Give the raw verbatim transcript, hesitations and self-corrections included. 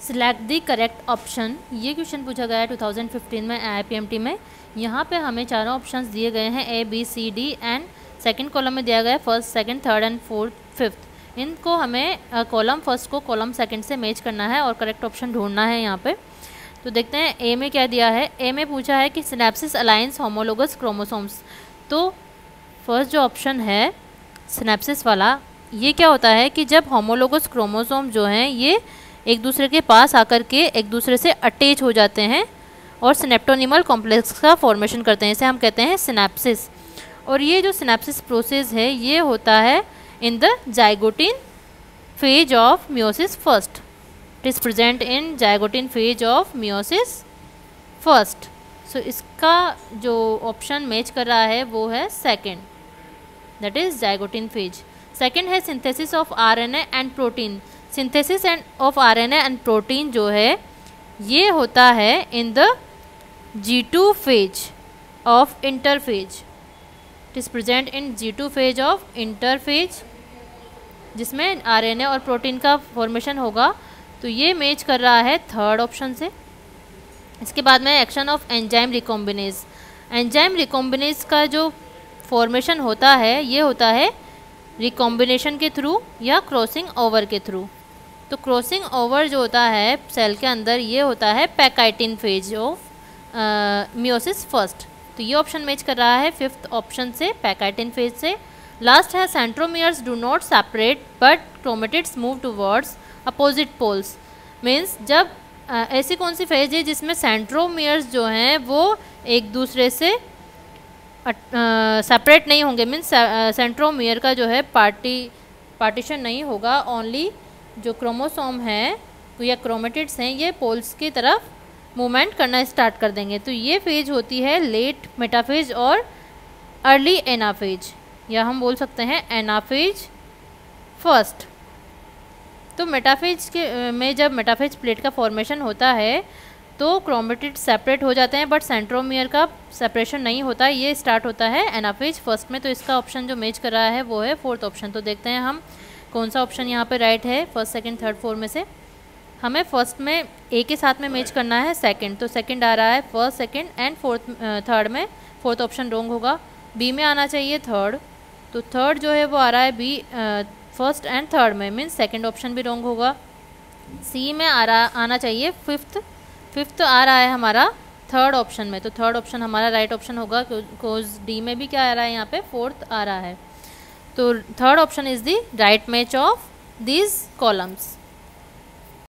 Select the correct option, ये question पूछा गया है टू थाउजेंड फिफ्टीन में आई पी एम टी में। यहाँ पे हमें चारों ऑप्शंस दिए गए हैं A B C D and second column में दिया गया है first second third and fourth fifth. इनको हमें कॉलम फर्स्ट को कॉलम सेकंड से मैच करना है और करेक्ट ऑप्शन ढूंढना है यहाँ पे। तो देखते हैं ए में क्या दिया है। ए में पूछा है कि सिनेप्सिस अलाइंस होमोलोगस क्रोमोसोम्स। तो फर्स्ट जो ऑप्शन है सिनेप्सिस वाला, ये क्या होता है कि जब होमोलोगस क्रोमोसोम जो हैं ये एक दूसरे के पास आकर के एक दूसरे से अटैच हो जाते हैं और सिनेप्टोनिमल कॉम्प्लेक्स का फॉर्मेशन करते हैं, इसे हम कहते हैं सिनेप्सिस। और ये जो सिनेप्सिस प्रोसेस है ये होता है in the zygotene phase of meiosis first. It is present in zygotene phase of meiosis first. So इसका जो ऑप्शन मैच कर रहा है वो है second, that is zygotene phase. Second है synthesis of RNA and protein. Synthesis and of RNA and protein जो है ये होता है in the G two phase of interphase. It is present in G two phase of interphase, जिसमें RNA और protein का formation होगा। तो ये मैच कर रहा है थर्ड ऑप्शन से। इसके बाद में action of enzyme recombinase. Enzyme recombinase का जो फॉर्मेशन होता है ये होता है रिकॉम्बिनेशन के थ्रू या क्रॉसिंग ओवर के थ्रू। तो क्रॉसिंग ओवर जो होता है सेल के अंदर ये होता है pachytene phase of meiosis first. तो ये ऑप्शन मैच कर रहा है फिफ्थ ऑप्शन से, पैकाइटिन फेज से। लास्ट है centromeres do not separate but chromatids move towards opposite poles. Means जब uh, ऐसी कौन सी फेज है जिसमें सेंट्रोमियर्स जो हैं वो एक दूसरे से सेपरेट uh, नहीं होंगे। मीन्स सेंट्रोमियर का जो है पार्टी पार्टीशन नहीं होगा, ओनली जो क्रोमोसोम है या क्रोमेटिड्स हैं ये पोल्स की तरफ मूवमेंट करना स्टार्ट कर देंगे। तो ये फेज होती है लेट मेटाफेज और अर्ली एनाफेज, या हम बोल सकते हैं एनाफेज फर्स्ट। तो मेटाफेज के में जब मेटाफेज प्लेट का फॉर्मेशन होता है तो क्रोमेटिड्स सेपरेट हो जाते हैं बट सेंट्रोमियर का सेपरेशन नहीं होता, ये स्टार्ट होता है एनाफेज फर्स्ट में। तो इसका ऑप्शन जो मैच कर रहा है वो है फोर्थ ऑप्शन। तो देखते हैं हम कौन सा ऑप्शन यहाँ पे राइट है फर्स्ट सेकंड थर्ड फोर में से। हमें फर्स्ट में ए के साथ में मैच करना है सेकंड, तो सेकंड आ रहा है first second and fourth third में फोर्थ ऑप्शन रॉन्ग होगा। बी में आना चाहिए थर्ड, तो थर्ड जो है वो आ रहा है बी फर्स्ट एंड थर्ड में, मीन्स सेकंड ऑप्शन भी रॉन्ग होगा। सी में आ रहा आना चाहिए फिफ्थ, फिफ्थ आ रहा है हमारा थर्ड ऑप्शन में, तो थर्ड ऑप्शन हमारा राइट ऑप्शन होगा। बिकॉज डी में भी क्या आ रहा है यहाँ पे फोर्थ आ रहा है। तो third option is the right match of these columns.